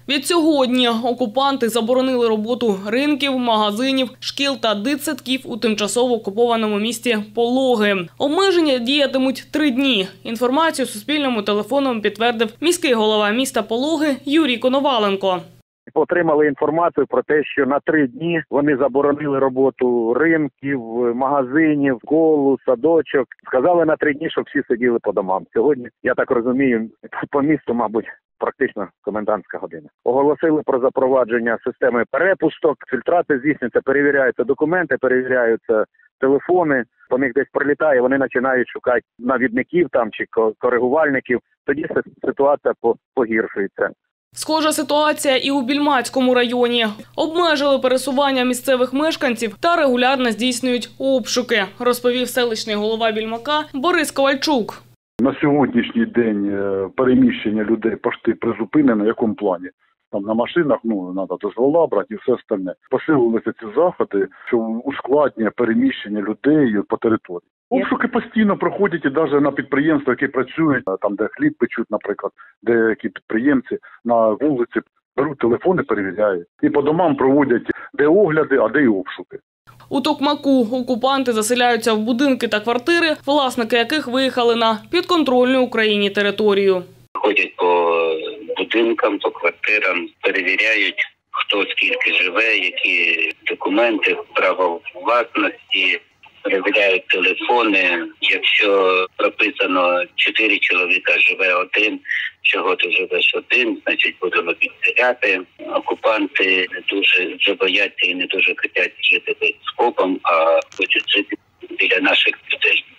Відсьогодні окупанти заборонили роботу ринків, магазинів, шкіл та дитсадків у тимчасово окупованому місті Пологи. Обмеження діятимуть 3 дні. Інформацію Суспільному телефоном підтвердив міський голова міста Пологи Юрій Коноваленко. Отримали інформацію про те, що на 3 дні вони заборонили роботу ринків, магазинів, школу, садочок. Сказали на 3 дні, щоб всі сиділи по домам. Сьогодні, я так розумію, по місту, мабуть, практично комендантська година. Оголосили про запровадження системи перепусток, фільтрація здійснюється, перевіряються документи, перевіряються телефони, по них десь прилітає, вони починають шукати навідників там чи коригувальників. Тоді ситуація погіршується. Схожа ситуація і у Більмацькому районі. Обмежили пересування місцевих мешканців та регулярно здійснюють обшуки, розповів селищний голова Більмака Борис Ковальчук. На сьогоднішній день переміщення людей пошти призупинено. В якому плані? Там на машинах, треба дозвола брати і все остальне. Посилилися ці заходи, що ускладнює переміщення людей по території. Обшуки постійно проходять і навіть на підприємствах, які працюють, там де хліб печуть, наприклад, деякі підприємці на вулиці беруть телефони, перевіряють. І по домам проводять де огляди, а де й обшуки. У Токмаку окупанти заселяються в будинки та квартири, власники яких виїхали на підконтрольну Україні територію. Ходять по будинкам, по квартирам, перевіряють, хто скільки живе, які документи, право власності, перевіряють телефони. Якщо прописано 4 чоловіка живе один, чого ти живеш один, значить будемо підселяти. Окупанти не дуже вже бояться і не дуже хочуть жити під скопом, а хочуть жити біля наших людей.